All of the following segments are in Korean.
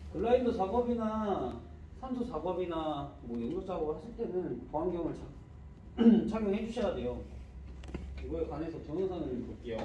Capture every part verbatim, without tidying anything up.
글라이더 작업이나 산소 작업이나 뭐 용접 작업을 하실 때는 보안경을 착용해 주셔야 돼요. 이거에 관해서 동영상을 볼게요.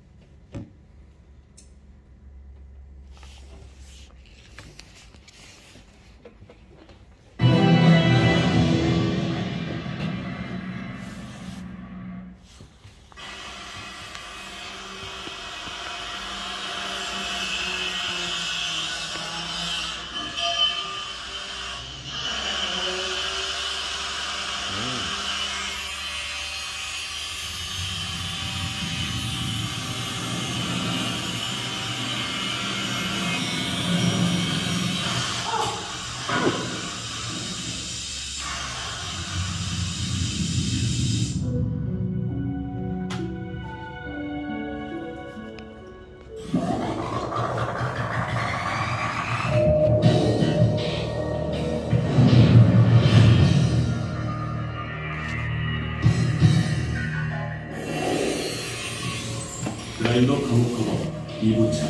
글라이더 감옥 커버 이 부차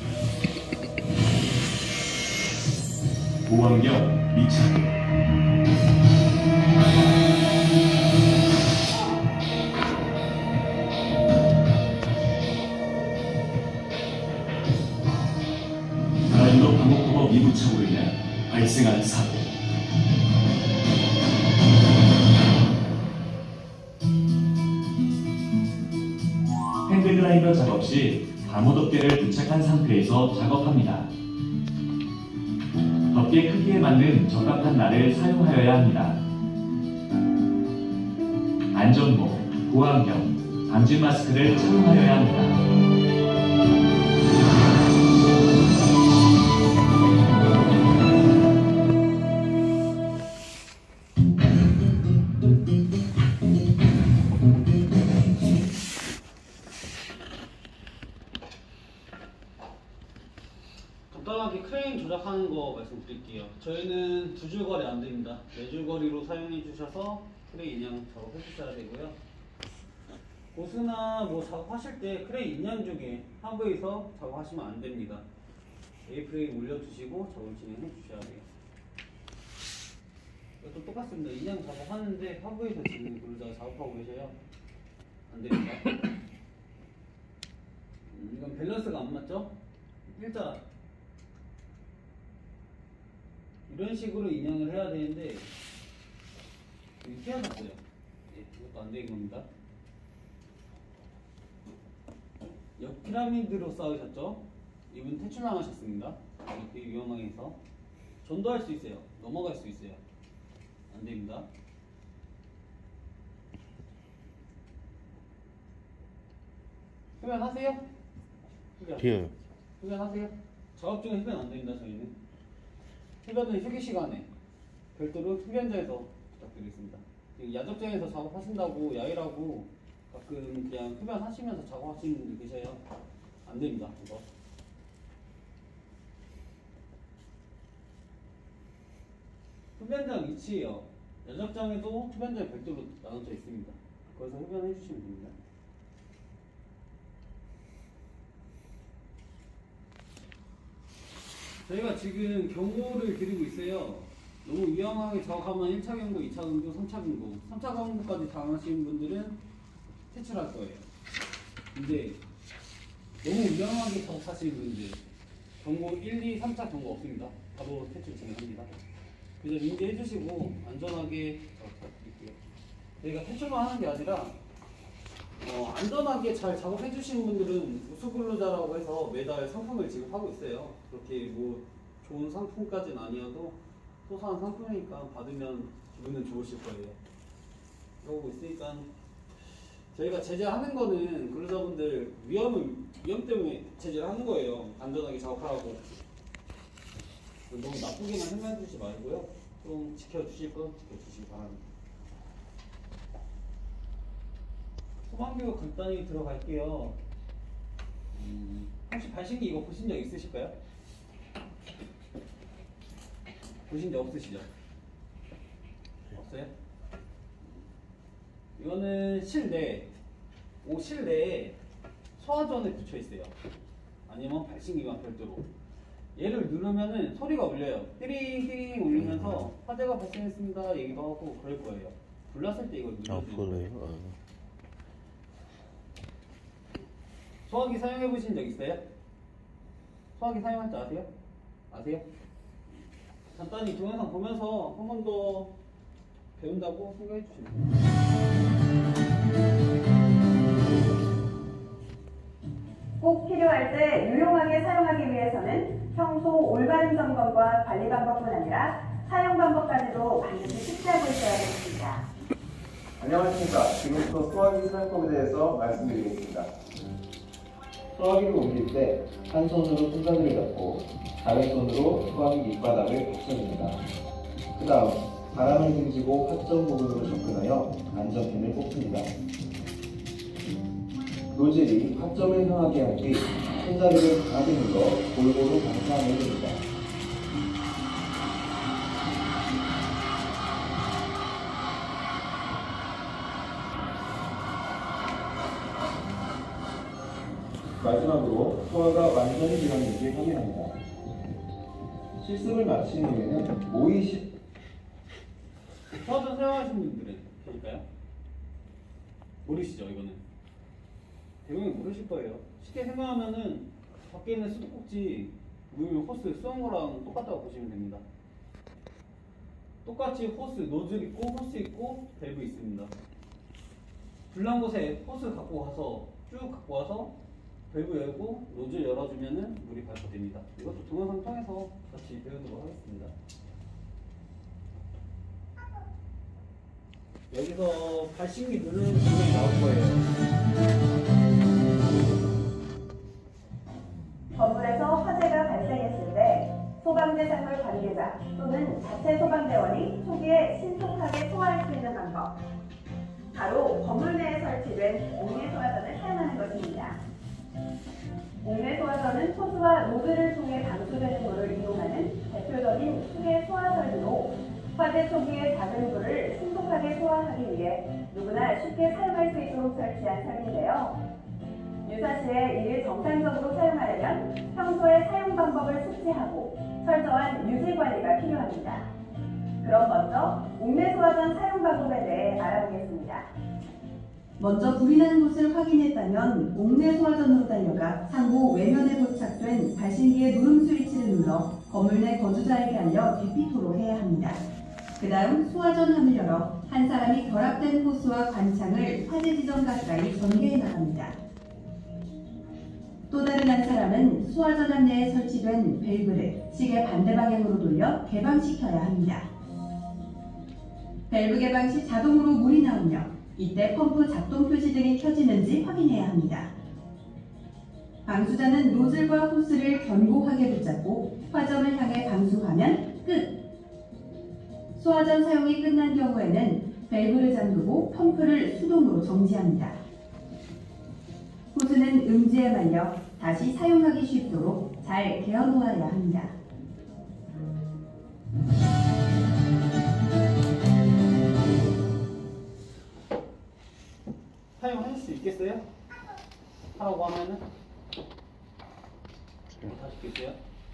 보안경 미착 글라이더 감옥 커버 미부착으로 인한 발생한 사고. 핸드글라이더 작업 시 감호 덮개를 부착한 상태에서 작업합니다. 덮개 크기에 맞는 적합한 날을 사용하여야 합니다. 안전모, 보안경, 방진 마스크를 착용하여야 합니다. 간단하게 크레인 조작하는 거 말씀드릴게요. 저희는 두 줄 거리 안 됩니다. 네 줄 거리로 사용해 주셔서 크레인 인양 작업해 주셔야 되고요. 고스나 뭐 작업하실 때 크레인 인양 중에 하부에서 작업하시면 안 됩니다. A프레임 올려주시고 작업 진행해 주셔야 돼요. 이것도 똑같습니다. 인양 작업하는데 하부에서 지금 그러다가 작업하고 계셔요. 안 됩니다. 음, 이건 밸런스가 안 맞죠? 일자 이런 식으로 인양을 해야 되는데 휘어졌어요. 네, 이것도 안 되는 겁니다. 옆 피라미드로 쌓으셨죠? 이분 퇴출당하셨습니다. 되게 위험하게 해서 전도할 수 있어요. 넘어갈 수 있어요. 안 됩니다. 흡연하세요? 흡연. 예. 흡연하세요? 작업 중에 흡연 안 됩니다. 저희는 흡연은 휴게 시간에 별도로 흡연자에서 부탁드리겠습니다. 야적장에서 작업하신다고 야외라고 가끔 그냥 흡연하시면서 작업하시는 분들 계셔요. 안 됩니다. 이거. 흡연장 위치예요. 야적장에도 흡연장이 별도로 나눠져 있습니다. 거기서 흡연해 주시면 됩니다. 저희가 지금 경고를 드리고 있어요. 너무 위험하게 작업하면 일 차 경고, 이 차 경고, 삼 차 경고, 삼 차 경고까지 당하시는 분들은 퇴출할 거예요. 근데 너무 위험하게 작업하시는 분들 경고 일, 이, 삼 차 경고 없습니다. 바로 퇴출 진행합니다. 그 점 인지해 주시고 안전하게 작업 부탁드릴게요. 저희가 퇴출만 하는 게 아니라 어, 안전하게 잘 작업해 주시는 분들은 우수근로자라고 해서 매달 상품을 지급하고 있어요. 그렇게 뭐 좋은 상품까지는 아니어도 소소한 상품이니까 받으면 기분은 좋으실 거예요. 그러고 있으니까 저희가 제재하는 거는 근로자분들 위험을, 위험 때문에 제재를 하는 거예요. 안전하게 작업하라고. 너무 나쁘게만 생각해 주지 말고요. 좀 지켜주실 건 지켜주시기 바랍니다. 소방교육 간단히 들어갈게요. 음, 혹시 발신기 이거 보신 적 있으실까요? 보신 적 없으시죠? 없어요? 이거는 실내, 오 실내에 소화전에 붙여 있어요. 아니면 발신기만 별도로. 얘를 누르면은 소리가 울려요. 띠링 띠링 울리면서 화재가 발생했습니다 얘기도 하고 그럴 거예요. 불났을 때 이걸 아, 눌러주는 그러네요. 거예요. 아. 소화기 사용해 보신 적 있어요? 소화기 사용할 줄 아세요? 아세요? 간단히 동영상 보면서 한 번 더 배운다고 생각해 주시면 꼭 필요할 때 유용하게 사용하기 위해서는 평소 올바른 점검과 관리 방법뿐 아니라 사용 방법까지도 반드시 숙지하고 있어야겠습니다. 안녕하십니까. 지금부터 소화기 사용법에 대해서 말씀드리겠습니다. 소화기를 옮길 때 한 손으로 풍선을 잡고 다른 손으로 소화기 밑바닥을 붙여줍니다. 그 다음 바람을 등지고 확정 부분으로 접근하여 안전핀을 뽑습니다. 노즐이 확점을 향하게 한 뒤 손잡이를 강하게 눌러 골고루 방사하면 됩니다. 마지막으로 소화가 완전히 되었는지 확인합니다. 실습을 마친 후에는 모이시 소화전 사용하시는 분들은 계실까요? 모르시죠 이거는? 대부분 모르실 거예요. 쉽게 생각하면은 밖에 있는 수도꼭지 물 호스 쏘는 거랑 똑같다고 보시면 됩니다. 똑같이 호스 노즐 있고 호스 있고 밸브 있습니다. 불난 곳에 호스 갖고 가서 쭉 갖고 와서 밸브 열고 노즐 열어주면은 물이 발포됩니다. 이것도 동영상 통해서 같이 배우도록 하겠습니다. 여기서 발신기 누르는 장면이 나올 거예요. 건물에서 화재가 발생했을 때 소방대상물 관계자 또는 자체 소방대원이 초기에 신속하게 소화할 수 있는 방법, 바로 건물 내에 설치된 옥내 소화전을 사용하는 것입니다. 옥내 소화전은 호스와 노즐을 통해 방수되는 물을 이용하는 대표적인 수계 소화 설비로 화재 초기에 작은 불을 신속하게 소화하기 위해 누구나 쉽게 사용할 수 있도록 설치한 설비인데요. 유사시에 이를 정상적으로 사용하려면 평소에 사용 방법을 숙지하고 철저한 유지 관리가 필요합니다. 그럼 먼저 옥내 소화전 사용 방법에 대해 알아보겠습니다. 먼저 불이 나는 곳을 확인했다면 옥내 소화전으로 달려가 상부 외면에 부착된 발신기의 누름 스위치를 눌러 건물 내 거주자에게 알려 대피토로 해야 합니다. 그 다음 소화전함을 열어 한 사람이 결합된 호스와 관창을 화재 지점 가까이 전개해 나갑니다. 또 다른 한 사람은 소화전함 내에 설치된 밸브를 시계 반대 방향으로 돌려 개방시켜야 합니다. 밸브 개방 시 자동으로 물이 나오며 이때 펌프 작동 표시 등이 켜지는지 확인해야 합니다. 방수자는 노즐과 호스를 견고하게 붙잡고 화점을 향해 방수하면 끝! 소화전 사용이 끝난 경우에는 밸브를 잠그고 펌프를 수동으로 정지합니다. 호스는 음지에 말려 다시 사용하기 쉽도록 잘 개어 놓아야 합니다. 사용하실 수 있겠어요? 하라고 하면은 하시겠어요?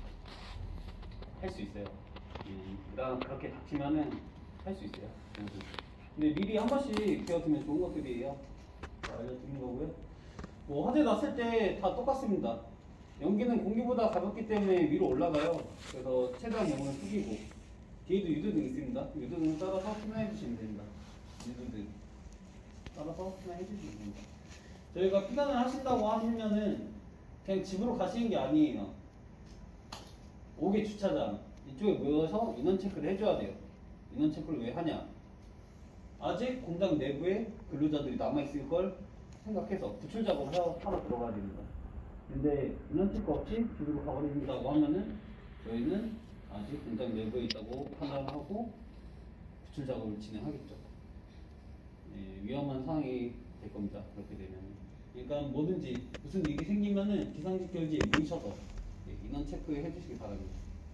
할 수 있어요. 음, 그다음 그렇게 닥치면은 할 수 있어요. 근데 미리 한 번씩 배워두면 좋은 것들이에요. 알려드린 거고요. 뭐 화재 났을 때 다 똑같습니다. 연기는 공기보다 가볍기 때문에 위로 올라가요. 그래서 최대한 영혼을 숙이고 뒤에도 유도등 있습니다. 유도등을 따라서 순환해 주시면 됩니다. 유도등 따라서 순환해 주시면 됩니다. 저희가 피난을 하신다고 하시면은 그냥 집으로 가시는 게 아니에요. 오 개 주차장 이쪽에 모여서 인원 체크를 해줘야 돼요. 인원 체크를 왜 하냐? 아직 공장 내부에 근로자들이 남아있을 걸 생각해서 구출 작업을 하러 들어가야 됩니다. 근데 인원 체크 없이 집으로 가버린다고 하면은 저희는 아직 공장 내부에 있다고 판단을 하고 구출 작업을 진행하겠죠. 예, 위험한 상황이 될 겁니다. 그렇게 되면. 그러니까 뭐든지 무슨 일이 생기면은 비상직결지에 모이셔서 예, 인원 체크해 주시기 바랍니다.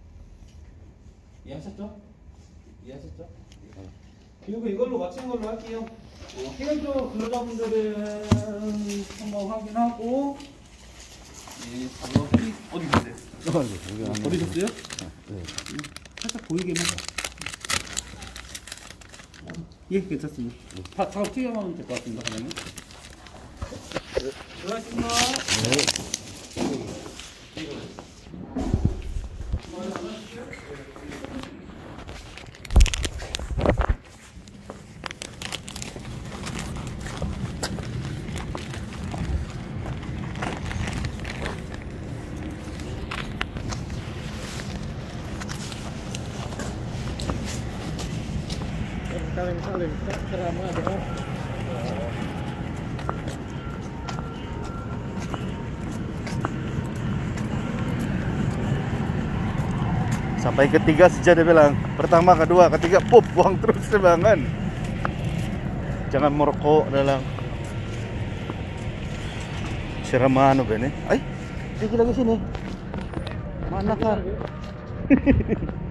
이해하셨죠? 이해하셨죠? 예. 그리고 이걸로 마치는 걸로 할게요. 어, 해외 쪽 근로자분들은 한번 확인하고 예, 작업이 어디 계세요? 버리셨어요? 네. 살짝 보이게만. 예, 괜찮습니다. 다 작업 튀겨가면 될 것 같습니다, 사장님. 수고하셨습니다. Sampai ketiga saja dia bilang. Pertama, kedua, ketiga, pup, buang terus sebangan. Jangan merokok dalam. Siramano ba ni? Ay, sige lagi sini. Mana ka?